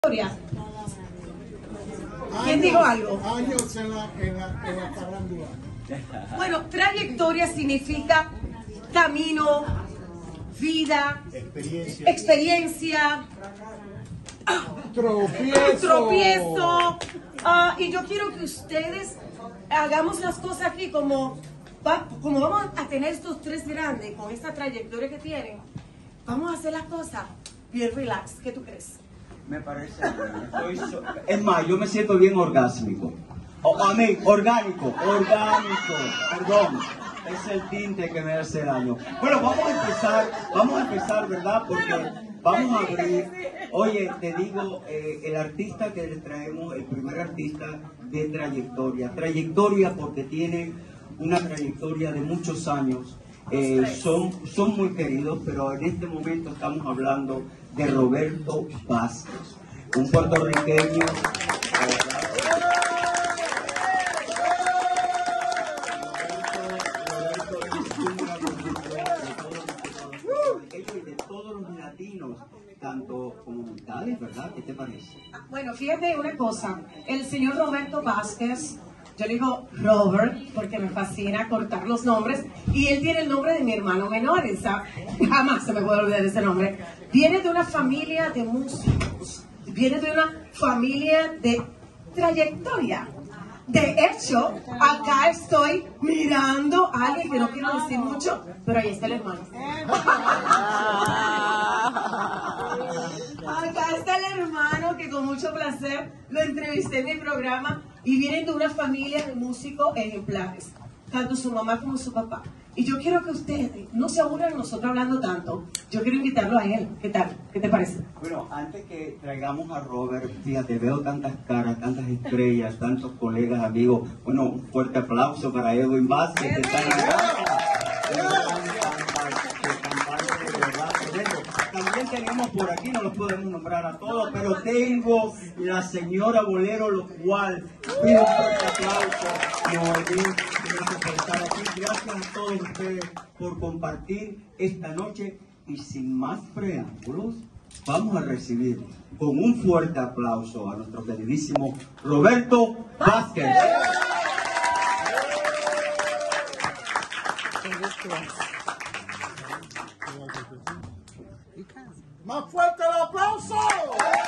¿Quién dijo algo? Años en la farándula. Bueno, trayectoria significa camino, vida, experiencia, tropiezo. Y yo quiero que ustedes hagamos las cosas aquí como vamos a tener estos tres grandes con esta trayectoria que tienen. Vamos a hacer las cosas bien relax. ¿Qué tú crees? Me parece bien. Es más, yo me siento bien orgásmico. Orgánico, perdón. Es el tinte que me hace daño. Bueno, vamos a empezar, ¿verdad? Porque vamos a abrir. Oye, te digo, el artista que les traemos, el primer artista de trayectoria. Trayectoria porque tiene una trayectoria de muchos años. Son muy queridos, pero en este momento estamos hablando de Roberto Vázquez, un puertorriqueño. De todos los latinos, tanto comunitarios, ¿verdad? ¿Qué te parece? Bueno, fíjate una cosa, el señor Roberto Vázquez, yo le digo Robert porque me fascina cortar los nombres, y él tiene el nombre de mi hermano menor, ¿sabes? Jamás se me puede olvidar ese nombre. Viene de una familia de músicos, viene de una familia de trayectoria. De hecho, acá estoy mirando a alguien que no quiero decir mucho, pero ahí está el hermano. Acá está el hermano que con mucho placer lo entrevisté en mi programa, y vienen de una familia de músicos ejemplares, tanto su mamá como su papá. Y yo quiero que ustedes no se aburran nosotros hablando tanto. Yo quiero invitarlo a él. ¿Qué tal? ¿Qué te parece? Bueno, antes que traigamos a Robert, fíjate, veo tantas caras, tantas estrellas, tantos colegas, amigos. Bueno, un fuerte aplauso para Edwin Vázquez, que está en También tenemos por aquí, no los podemos nombrar a todos, pero tengo la señora Bolero, lo cual pido un fuerte aplauso. Gracias por estar aquí, gracias a todos ustedes por compartir esta noche, y sin más preámbulos, vamos a recibir con un fuerte aplauso a nuestro queridísimo Roberto Vázquez. ¡Más fuerte el aplauso!